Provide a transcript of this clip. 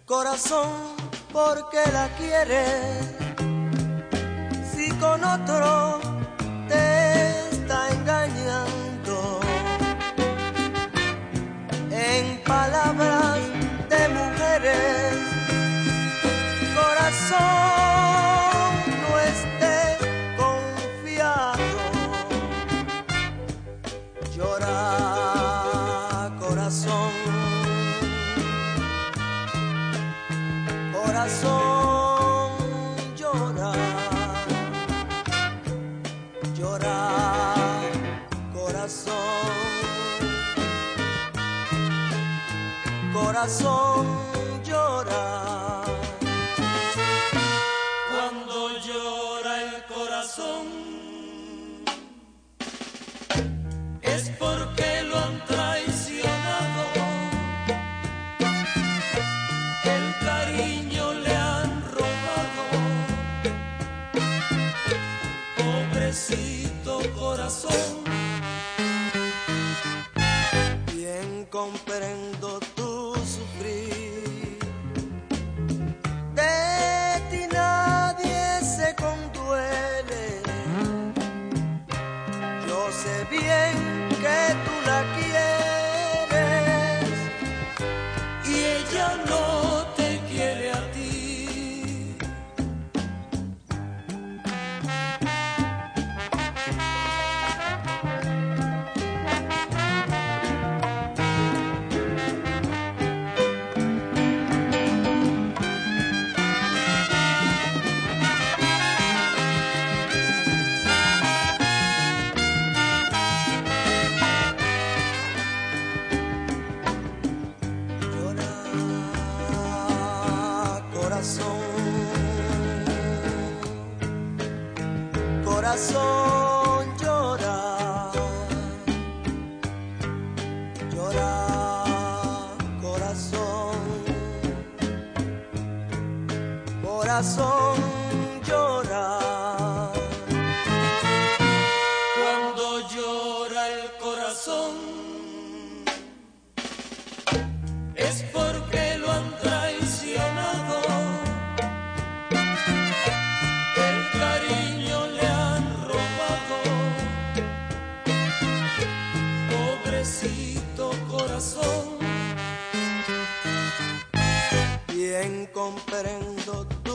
Corazón, ¿por qué la quieres? Si con otro te está engañando. En palabras de mujeres, corazón, no estés confiado. Llora, corazón. Corazón, llora, llora, corazón, corazón, llora. Cuando llora el corazón es porque lo han traicionado. El cariño le han robado. Pobrecito corazón. Bien comprendo tu sufrir. De ti nadie se conduele. Yo sé bien que tú la quieres Y ella no te quiere a ti. Corazón, corazón, llora, llora, corazón, corazón, llora. Cuando llora el corazón es porque lo han traicionado. El cariño le han robado. Pobrecito corazón. Bien comprendo